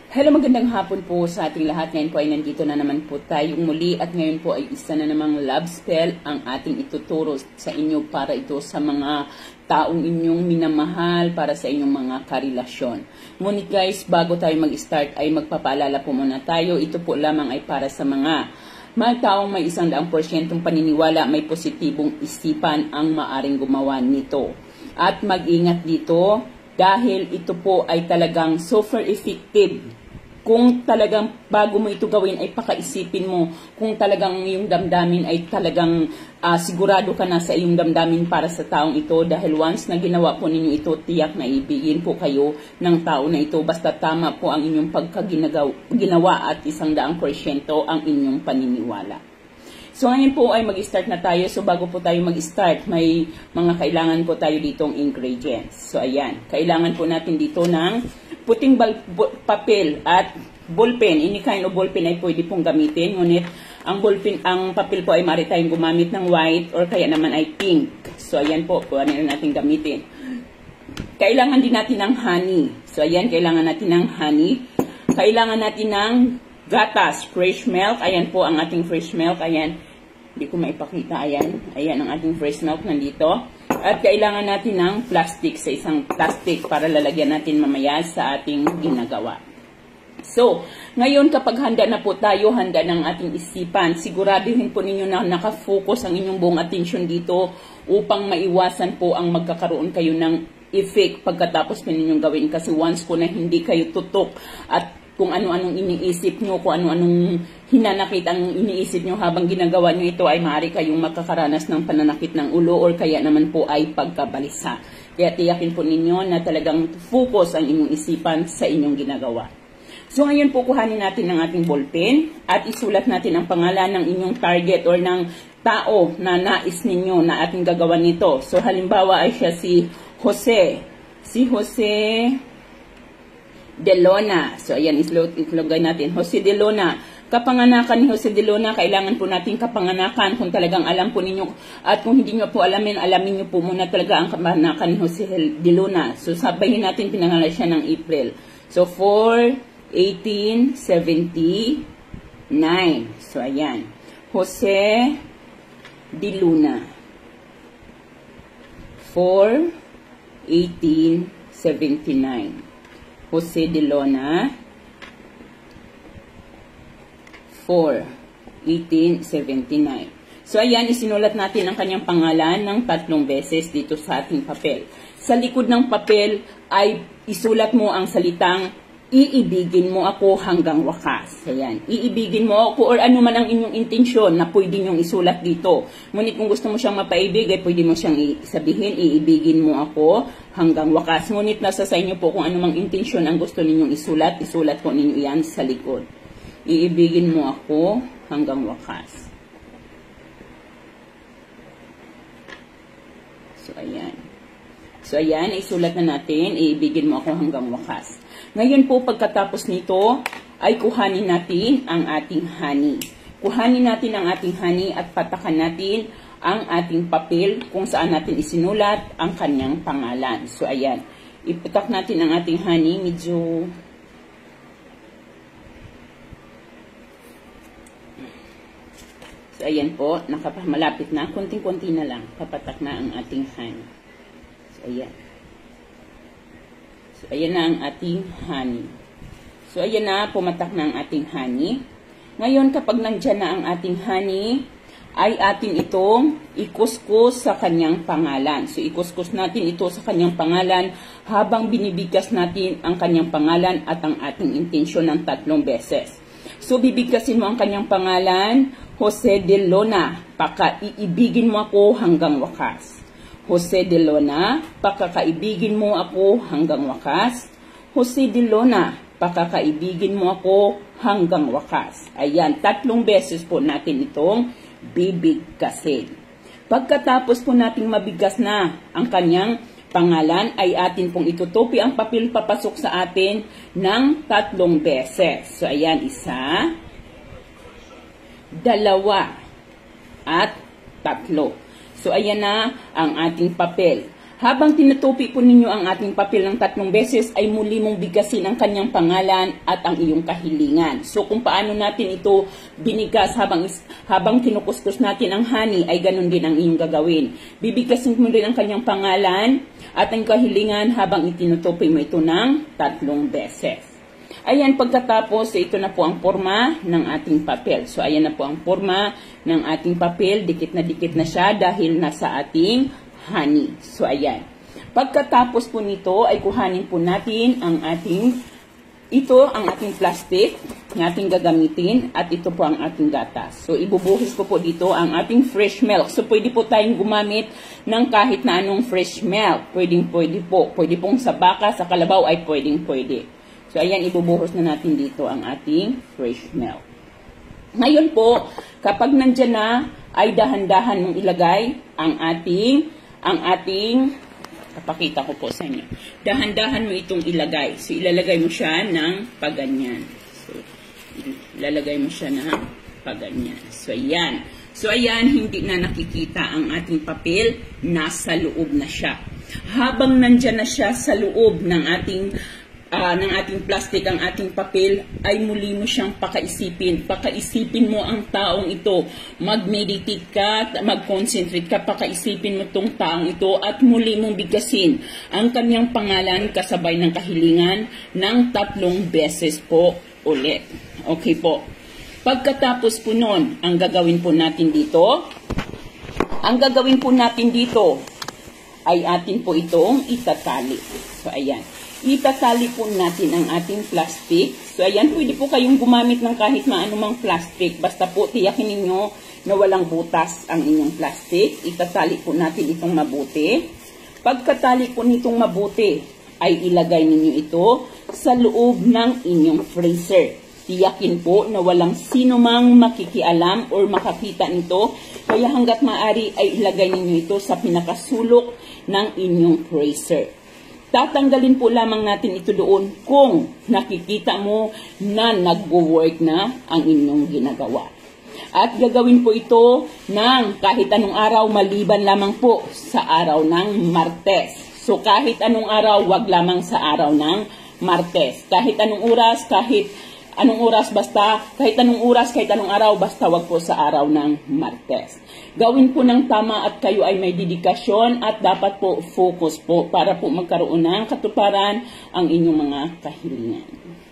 Hello, magandang hapon po sa ating lahat. Ngayon po ay nandito na naman po tayong muli at ngayon po ay isa na namang love spell ang ating ituturo sa inyo para ito sa mga taong inyong minamahal, para sa inyong mga karelasyon. Ngunit guys, bago tayo mag-start ay magpapaalala po muna tayo. Ito po lamang ay para sa mga taong may 100% paniniwala, may positibong isipan ang maaring gumawa nito. At mag-ingat dito dahil ito po ay talagang super effective. Kung talagang bago mo ito gawin ay pakaisipin mo kung talagang yung damdamin ay talagang sigurado ka na sa iyong damdamin para sa taong ito, dahil once na ginawa po ninyo ito, tiyak na ibigin po kayo ng tao na ito basta tama po ang inyong pagkaginawa at 100% ang inyong paniniwala. So ngayon po ay mag-start na tayo. So bago po tayo mag-start, may mga kailangan po tayo ditong ingredients. So ayan, kailangan po natin dito ng puting papel at ballpen. Any kind of ballpen ay pwede pong gamitin. Ngunit ang papel po ay maaari tayong gumamit ng white or kaya naman ay pink. So ayan po, ano na natin gamitin. Kailangan din natin ng honey. So ayan, kailangan natin ng honey. Kailangan natin ng gatas, fresh milk. Ayan po ang ating fresh milk. Ayan, hindi ko maipakita. Ayan, ayan ang ating fresh milk nandito. At kailangan natin ng plastic, sa isang plastic para lalagyan natin mamaya sa ating ginagawa. So, ngayon kapag handa na po tayo, handa ng ating isipan, siguraduhin po ninyo na nakafocus ang inyong buong atensyon dito upang maiwasan po ang magkakaroon kayo ng effect pagkatapos po ninyong gawin. Kasi once po na hindi kayo tutok at kung ano-anong iniisip nyo, kung ano-anong hinanakit ang iniisip nyo habang ginagawa nyo ito, ay maaari kayong makakaranas ng pananakit ng ulo or kaya naman po ay pagkabalisa. Kaya tiyakin po ninyo na talagang focus ang inyong isipan sa inyong ginagawa. So ngayon po kuhanin natin ng ating ballpen at isulat natin ang pangalan ng inyong target or ng tao na nais ninyo na ating gagawa nito. So halimbawa ay siya si Jose. Si Jose De Lona. So, ayan, islogay natin. Jose De Lona. Kapanganakan ni Jose De Lona, kailangan po natin kapanganakan kung talagang alam po ninyo. At kung hindi nyo po alamin nyo po muna talaga ang kapanganakan ni Jose De Lona. So, sabayin natin, pinangalan siya ng April. So, 4/1879. So, ayan. Jose De Luna. 4/1879. Jose De Lona, 4/1879. So, ayan, isinulat natin ang kanyang pangalan ng 3 beses dito sa ating papel. Sa likod ng papel ay isulat mo ang salitang, iibigin mo ako hanggang wakas. Ayan, iibigin mo ako or ano man ang inyong intensyon na pwede nyong isulat dito. Ngunit kung gusto mo siyang mapaibig, ay pwede mo siyang sabihin, iibigin mo ako hanggang wakas. Ngunit nasa sa inyo po kung ano mang intensyon ang gusto ninyong isulat, isulat po ninyo yan sa likod. Iibigin mo ako hanggang wakas. So, ayan. So, ayan, isulat na natin, iibigin mo ako hanggang wakas. Ngayon po, pagkatapos nito, ay kuhanin natin ang ating honey. Kuhanin natin ang ating honey at patakan natin ang ating papel kung saan natin isinulat ang kanyang pangalan. So, ayan. Ipatak natin ang ating honey. Medyo so, ayan po. Malapit na. Konting-konti na lang. Papatak na ang ating honey. So, ayan. So, ayan na ang ating honey. So, ayan na, pumatak na ang ating honey. Ngayon, kapag nandyan na ang ating honey, ay atin itong ikuskus sa kanyang pangalan. So, ikuskus natin ito sa kanyang pangalan habang binibigkas natin ang kanyang pangalan at ang ating intensyon ng 3 beses. So, bibigkasin mo ang kanyang pangalan, Jose De Lona, pakaiibigin mo ako hanggang wakas. Jose De Lona, pakakaibigin mo ako hanggang wakas. Jose De Lona, pakakaibigin mo ako hanggang wakas. Ayan, 3 beses po natin itong bibigkasin. Pagkatapos po nating mabigkas na ang kanyang pangalan, ay atin pong itutupi ang papel papasok sa atin ng 3 beses. So, ayan, 1, 2, at 3. So, ayan na ang ating papel. Habang tinutupi po ninyo ang ating papel ng 3 beses, ay muli mong bigkasin ang kanyang pangalan at ang iyong kahilingan. So kung paano natin ito binigas habang kinukuskus natin ang honey, ay ganun din ang iyong gagawin. Bibigkasin mo rin ang kanyang pangalan at ang kahilingan habang itinutupi mo ito ng 3 beses. Ayan, pagkatapos, ito na po ang forma ng ating papel. So ayan na po ang forma ng ating papel. Dikit na siya dahil nasa ating honey. So, ayan. Pagkatapos po nito, ay kuhanin po natin ang ating plastic na ating gagamitin at ito po ang ating gatas. So, ibubuhos ko po dito ang ating fresh milk. So, pwede po tayong gumamit ng kahit na anong fresh milk. Pwede po. Pwede pong sa baka, sa kalabaw ay pwede. So, ayan, ibubuhos na natin dito ang ating fresh milk. Ngayon po, kapag nandyan na, ay dahan-dahan mong ilagay ang ating papakita ko po sa inyo. Dahan-dahan mo itong ilagay. So, ilalagay mo siya ng paganyan. So, ilalagay mo siya ng paganyan. So, ayan. So, ayan, hindi na nakikita ang ating papel. Nasa loob na siya. Habang nandyan na siya sa loob ng ating plastic, ang ating papel, ay muli mo siyang pakaisipin. Pakaisipin mo ang taong ito. Mag-meditate ka, mag-concentrate ka, pakaisipin mo itong taong ito at muli mong bigkasin ang kanyang pangalan kasabay ng kahilingan ng 3 beses po ulit. Okay po. Pagkatapos po nun, ang gagawin po natin dito ay atin po itong itatali. So, ayan. Itatali po natin ang ating plastic. So, ayan, pwede po kayong gumamit ng kahit maanumang plastic. Basta po, tiyakin ninyo na walang butas ang inyong plastic. Itatali po natin itong mabuti. Pagkatali po nitong mabuti, ay ilagay ninyo ito sa loob ng inyong freezer. Tiyakin po na walang sino mang makikialam or makakita nito. Kaya hanggat maaari ay ilagay ninyo ito sa pinakasulok ng inyong freezer. Tatanggalin po lamang natin ito doon kung nakikita mo na nag-work na ang inyong ginagawa. At gagawin po ito ng kahit anong araw maliban lamang po sa araw ng Martes. So kahit anong araw, wag lamang sa araw ng Martes. Kahit anong oras, kahit anong araw, basta wag po sa araw ng Martes. Gawin po ng tama at kayo ay may dedikasyon at dapat po focus po para po magkaroon ng katuparan ang inyong mga kahilingan.